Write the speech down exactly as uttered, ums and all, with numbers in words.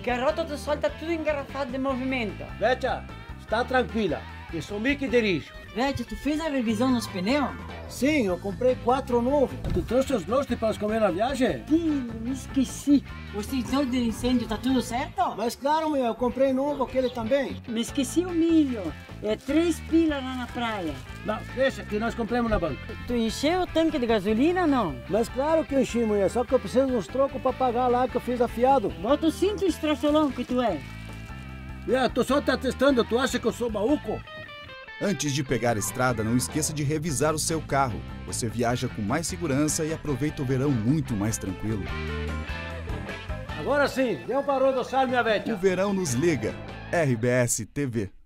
Porque a rota do sol tá tudo engarrafado de movimento. Veja, está tranquila, que sou eu que dirijo. Vete, tu fez a revisão nos pneus? Sim, eu comprei quatro novos. Tu trouxe os lustres para comer na viagem? Ih, me esqueci. O extintor de incêndio tá tudo certo? Mas claro, meu, eu comprei novo, aquele também. Me esqueci o milho. É três pilas lá na praia. Não, deixa que nós compramos na banca. Tu encheu o tanque de gasolina ou não? Mas claro que eu enchi, mulher, só que eu preciso de uns trocos para pagar lá que eu fiz afiado. Bota o cinto estrafilão que tu é. É, tu só tá testando, tu acha que eu sou maluco? Antes de pegar a estrada, não esqueça de revisar o seu carro. Você viaja com mais segurança e aproveita o verão muito mais tranquilo. Agora sim, deu para adoçar minha velha. O verão nos liga. R B S T V.